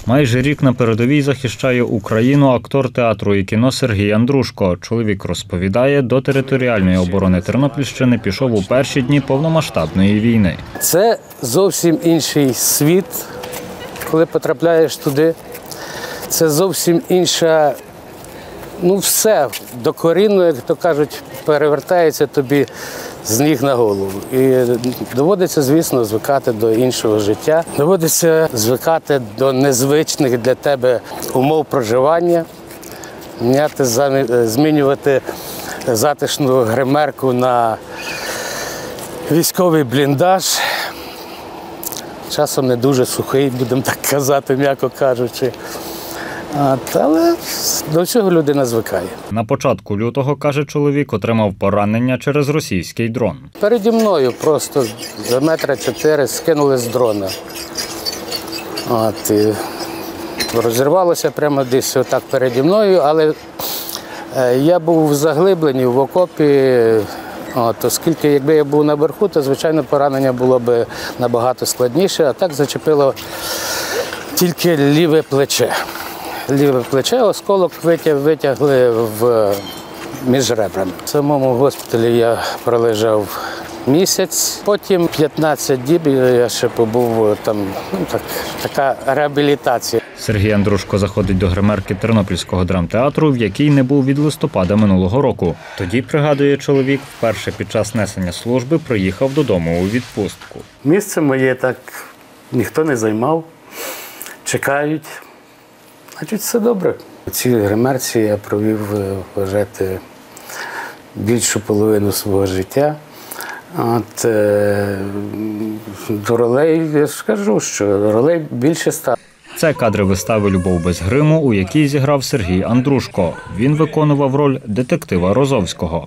Майже рік на передовій захищає Україну актор театру і кіно Сергій Андрушко. Чоловік розповідає, до територіальної оборони Тернопільщини пішов у перші дні повномасштабної війни. Це зовсім інший світ, коли потрапляєш туди. Це зовсім інша, все докорінно, як то кажуть, перевертається тобі з ніг на голову. І доводиться, звісно, звикати до іншого життя. Доводиться звикати до незвичних для тебе умов проживання, змінювати затишну гримерку на військовий бліндаж. Часом не дуже сухий, будемо так казати, м'яко кажучи. Але до всього людина звикає. На початку лютого, каже чоловік, отримав поранення через російський дрон. Переді мною просто за 4 метри скинули з дрона. І розірвалося прямо десь отак переді мною, але я був в заглибленні, в окопі, оскільки якби я був наверху, то, звичайно, поранення було б набагато складніше, а так зачепило тільки ліве плече. Ліве плече, осколок витягли між ребрами. В самому госпіталі я пролежав місяць, потім 15 діб я ще побув там, така реабілітація. Сергій Андрушко заходить до гримерки Тернопільського драмтеатру, в якій не був від листопада минулого року. Тоді, пригадує чоловік, вперше під час несення служби приїхав додому у відпустку. Місце моє так ніхто не займав, чекають. Значить, все добре. У цій гримерці я провів, вважати, більшу половину свого життя. До ролей, я ж кажу, що ролей більше стало. Це кадри вистави «Любов без гриму», у якій зіграв Сергій Андрушко. Він виконував роль детектива Розовського.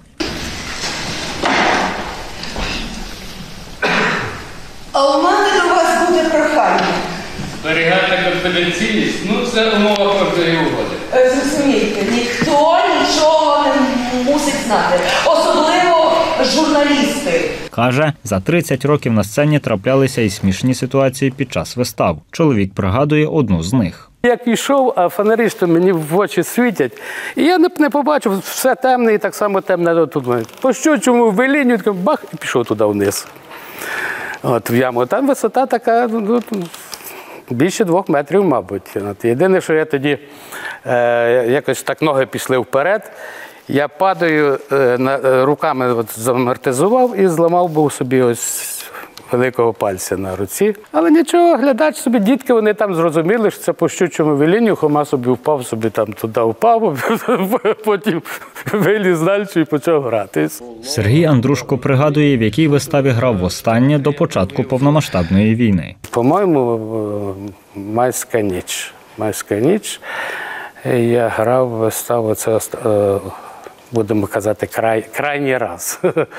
А у мене до вас буде прохання. Зберігати конфіденційність, це умова кожної угоди. Зрозумійте, ніхто нічого не мусить знати, особливо журналісти. Каже, за 30 років на сцені траплялися і смішні ситуації під час вистав. Чоловік пригадує одну з них. Як йшов, а фонарі що мені в очі світять, і я не побачив, все темне і так само темне тут. По щучому вилінюють, бах, і пішов туди вниз. В яму. Там висота така, більше 2 метрів, мабуть. Єдине, що я тоді якось так ноги пішли вперед, я падаю, руками замортизував і зламав був собі ось великого пальця на руці. Але нічого, глядач собі, дітки, вони там зрозуміли, що це по щучому велінню, Хома собі впав, собі там туди впав, потім виліз далі і почав грати. Сергій Андрушко пригадує, в якій виставі грав востаннє до початку повномасштабної війни. По-моєму, «Майська ніч». «Майська ніч» я грав виставу, це, будемо казати, крайній раз.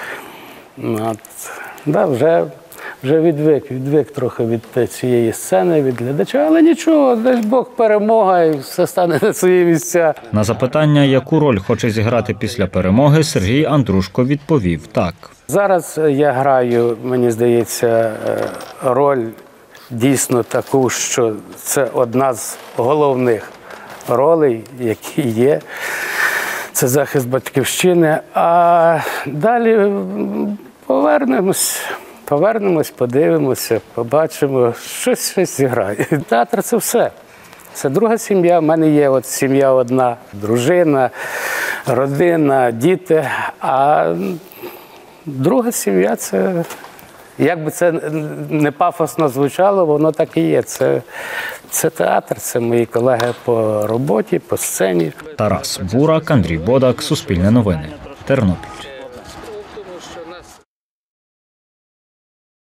Вже відвик трохи від цієї сцени, від глядача, але нічого, дай Бог, перемога і все стане на свої місця. На запитання, яку роль хоче зіграти після перемоги, Сергій Андрушко відповів так. Зараз я граю, мені здається, роль дійсно таку, що це одна з головних ролей, які є. Це захист батьківщини, а далі повернемось, подивимося, побачимо, щось зіграє. Театр – це все. Це друга сім'я. У мене є сім'я одна, дружина, родина, діти. А друга сім'я – це, як би це не пафосно звучало, воно так і є. Це театр, це мої колеги по роботі, по сцені. Тарас Бурак, Андрій Бодак, Суспільне новини, Тернопіль.